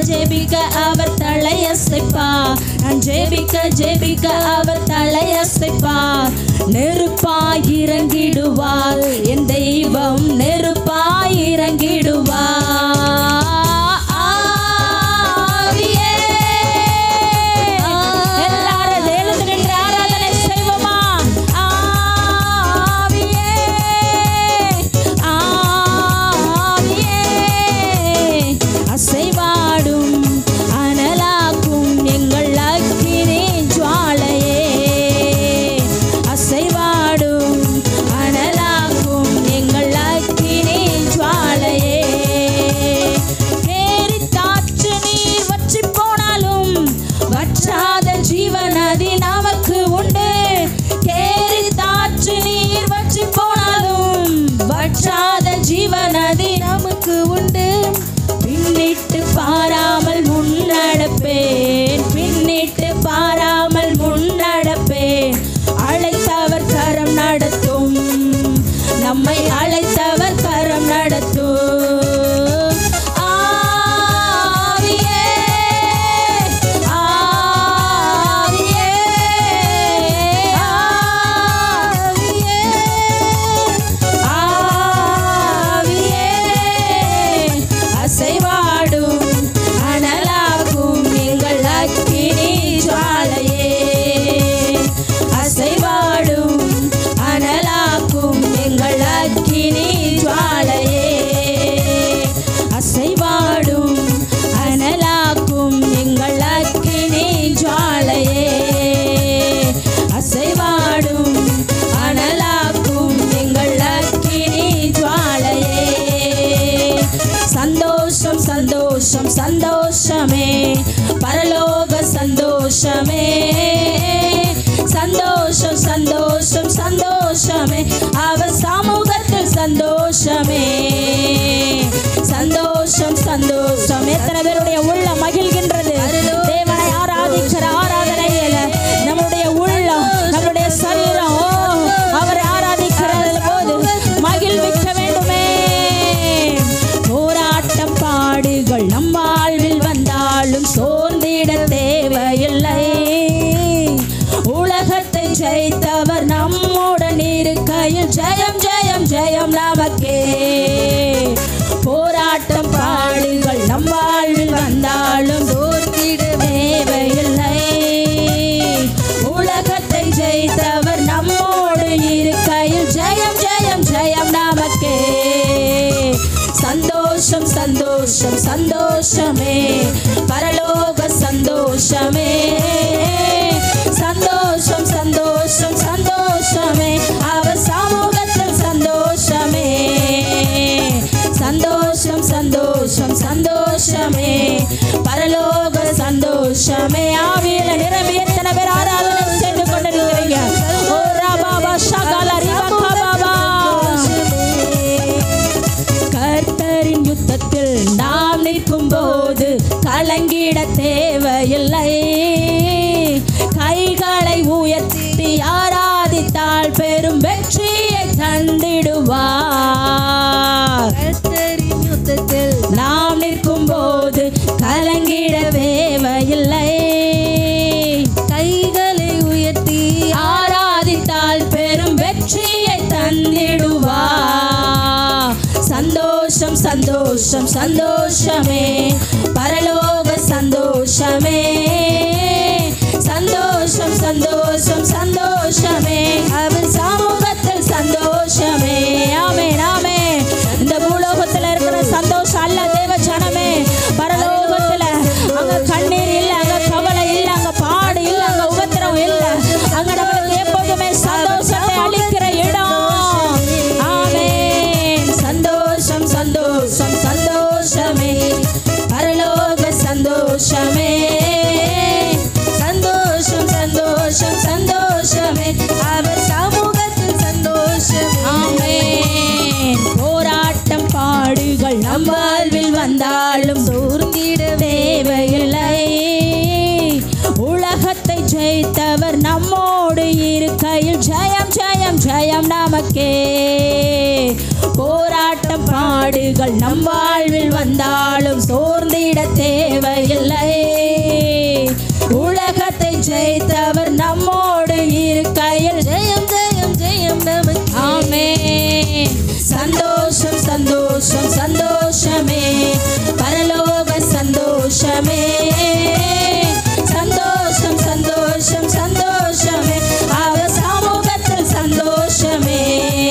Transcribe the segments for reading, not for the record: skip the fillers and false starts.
ஜெபிக்க அவர் தலையசைப்பார். நான் ஜெபிக்க ஜெபிக்க அவர் தலையசைப்பார். நெருப்பாய் இறங்கிடுவார் என் தெய்வம், நெருப்பாய் இறங்கிடுவார். ஜீவநதி நமக்கு உண்டு. பின்னிட்டு பாராமல் முன்னடப்பேன், பின்னிட்டு பாராமல் முன்னடப்பேன். அழைத்தவர் கரம் நடத்தும், நம்மை அழைத்தவர் கரம் நடத்தும். சந்தோஷம் சந்தோஷமே, பரலோக சந்தோஷமே. சந்தோஷம் சந்தோஷம் சந்தோஷமே, அவர் சமூகத்தில் சந்தோஷமே. சந்தோஷம் சந்தோஷம். எத்தனை பேருடைய உள்ள மகிழ்கின்றது தேவனை ஆராதிக்கிற ஆராதனையில. நம்முடைய உள்ளம், நம்முடைய சரீரம் அவரை ஆராதிக்கிற போது மகிழ்விக்க வேண்டுமே. போராட்டம் பாடுகள் நம் வாழ்வில் வந்தாலும் சோர்ந்திட தேவையில்லை. உலகத்தை ஜெயித்தவர் நம்முடன் இருக்கையில் ஜெயம் ஜெயம் ஜெயம் நமக்கே. போராட்டம் பாடுகள் நம் வாழ்வில் வந்தாலும் சோர்ந்திட தேவையில்லை. உலகத்தை ஜெயித்தவர் நம்மோடு இருக்கையில் ஜெயம் ஜெயம் ஜெயம் நமக்கே. சந்தோஷம் சந்தோஷம் சந்தோஷமே, பரலோக சந்தோஷமே. சந்தோஷம் சந்தோஷம் சந்தோஷமே, அவர் சமூகத்தில் சந்தோஷமே. சந்தோஷம் சந்தோஷம் சந்தோஷமே, பரலோக சந்தோஷமே. ஆவியில நிரம்பி எத்தனை பேர் ஆராதனை செய்து கொண்டிருக்கிறீங்க? ஓ ராபாபா ஷகல ரிபகா பாபா. கர்த்தரின் யுத்தத்தில் நாம் நிற்கும் போது கலங்கிட தேவையில்லை. கைகளை உயர்த்தி ஆராதித்தால் பெரும் வெற்றியை தந்திடுவார். கர்த்தரின் யுத்தத்தில் நாம் நிற்கும் போது கலங்கிட தேவையில்லை. கைகளை உயர்த்தி ஆராதித்தால் பெரும் வெற்றியை தந்திடுவார். சந்தோஷம் சந்தோஷம் சந்தோஷமே, பரலோக சந்தோஷமே. சந்தோஷம் சந்தோஷம் சந்தோஷம் சோதனைகள் நம் வாழ்வில் வந்தாலும் சோர்ந்திட தேவையில்லை. உலகத்தை ஜெயித்தவர் நம்மோடு இருக்கையில் ஜெயம் ஜெயம் ஜெயம் நமக்கு. ஆமென். சந்தோஷம் சந்தோஷம் சந்தோஷமே, பரலோக சந்தோஷமே. சந்தோஷம் சந்தோஷம் சந்தோஷமே, அவர் சமூகத்தில் சந்தோஷமே.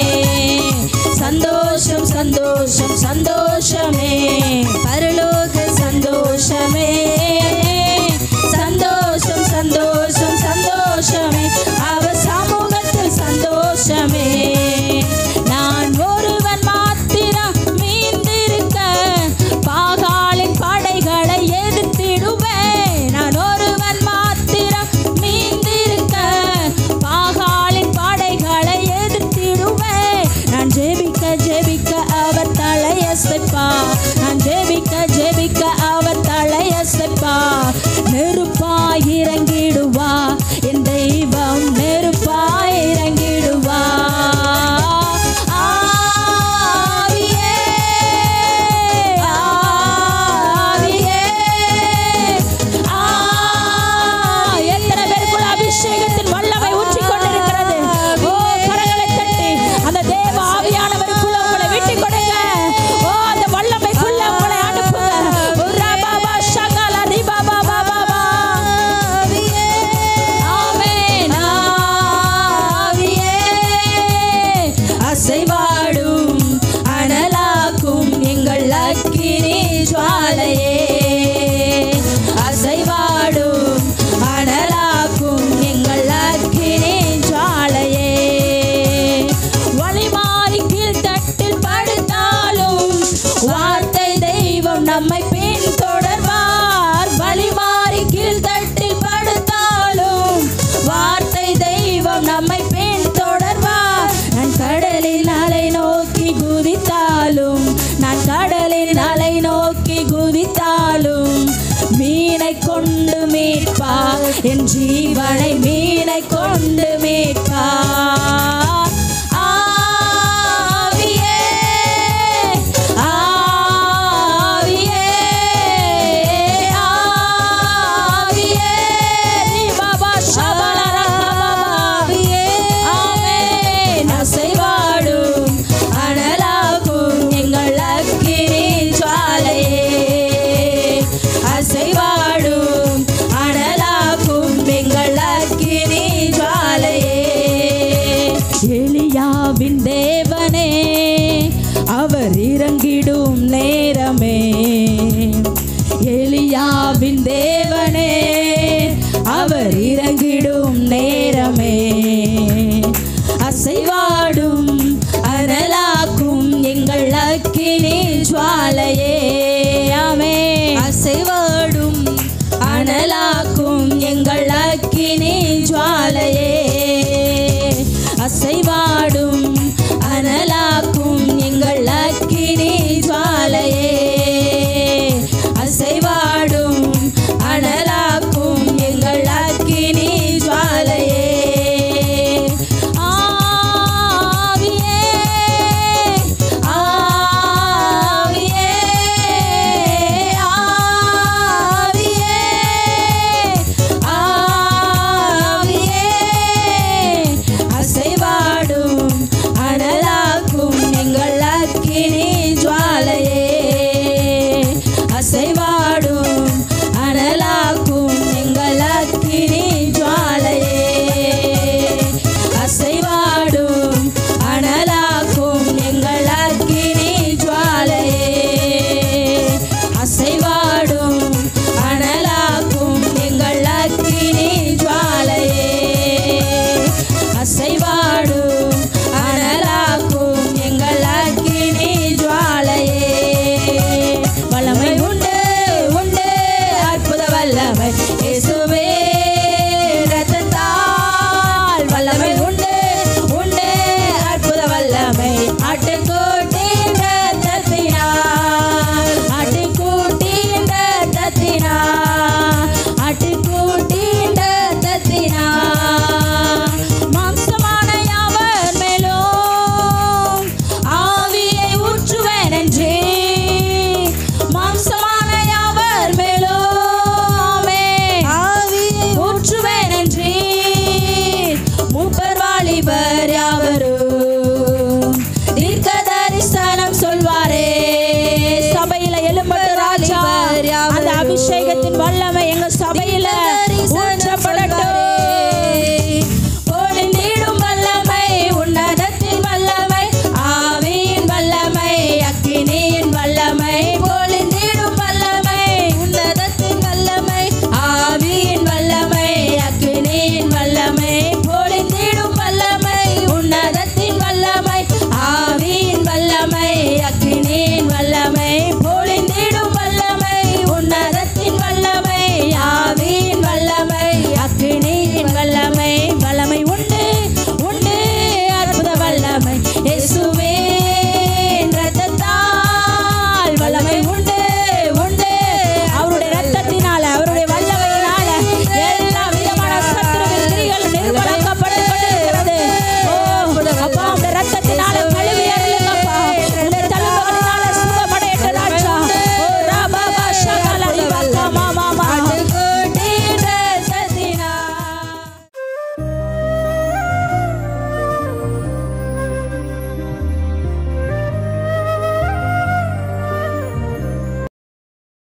சந்தோஷம் சந்தோஷம் சந்தோஷமே, பரலோக சந்தோஷமே. சந்தோஷம் சந்தோஷம் சந்தோஷமே, அவர் சமூகத்தில் சந்தோஷமே. நான் ஒருவன் மாத்திரம் மீந்திருக்க பாகாலின் படைகளை எதிர்த்திடுவேன். நான் ஒருவன் மாத்திரம் மீந்திருக்க பாகாலின் படைகளை எதிர்த்திடுவேன். நான் ஜெபிக்க ஜெபிக்க அவர் தலையசைப்பா. நான் ஜெபிக்க ஜெபிக்க அவர் தலையசைப்பா. நெருப்பாய் இறங்கிடுவா என் தெய்வம், நெருப்பாய் இறங்கிடுவா. ஆவியே ஆவியே எத்தனை பேருக்குள்ள அபிஷேகத்தின் வல்லமை ஊற்றிக் கொண்டிருக்கிறது. ஓ, கரங்களை தட்டி அந்த தேவ ஆவியானவருக்குள்ள உங்களை விட்டுக் கொடுங்க. ஓ, அந்த வல்லமைக்குள்ள உங்களை அனுப்புங்க. ரபாபா ஷகல ரிபாபா பாபா. ஆமென். ஆவியே அசைவாடும் அனலாக்கும் எங்கள் அக்கினி ஜுவாலையே. அசைவாடும் அனலாக்கும் எங்கள் அக்கினி ஜுவாலையே. வழிமாறி கீழ்த்தட்டில் படுத்தாலும் வார்த்தை தெய்வம் நம்மை பின்தொடர்வார். வழிமாறி கீழ்த்தட்டில் படுத்தாலும் வார்த்தை தெய்வம் நம்மை பின்தொடர்வார். நான் கடலின் அலை நோக்கி குதித்தாலும், நான் கடலின் அலை நோக்கி குதித்தாலும் மீனை கொண்டு மீட்பார். என் ஜீவனை மீனை கொண்டு மீட்பார். ஆவியே ஆவியே ஆவியே ரிபாபா ஷபலரபாபாவியே. ஆமென். அசைவாடும் அனலாகும் எங்கள் அக்கினி ஜுவாலையே. அசைவாடும் அனலாகும் எங்கள் அக்கினி ஜுவாலையே. எலியாவின் தேவனே அவர் இறங்கிடும் நேரமே. எலியாவின் தேவனே அவர் இறங்கிடும் நேரமே.